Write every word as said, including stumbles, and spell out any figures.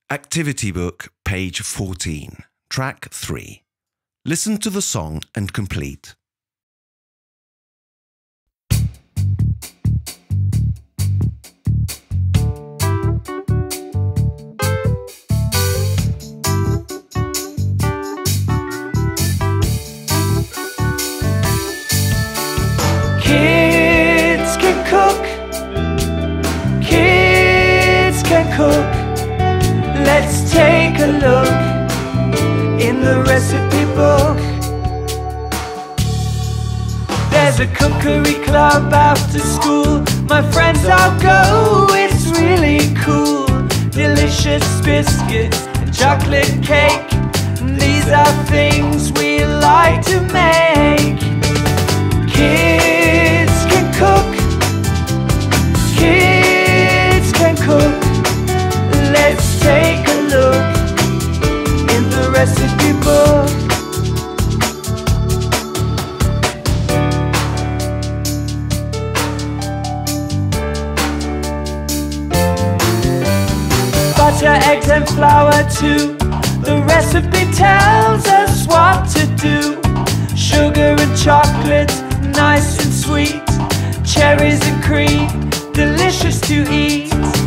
Activity book, page fourteen, track three. Listen to the song and complete. Kids can cook. Kids can cook. Let's take a look in the recipe book. There's a cookery club after school. My friends, I'll go, it's really cool. Delicious biscuits and chocolate cake, these are things we like to make. Kids can cook. Kids can cook. Let's take a look in the recipe book. Butter, eggs and flour too. The recipe tells us what to do. Sugar and chocolate, nice and sweet. Cherries and cream, delicious to eat.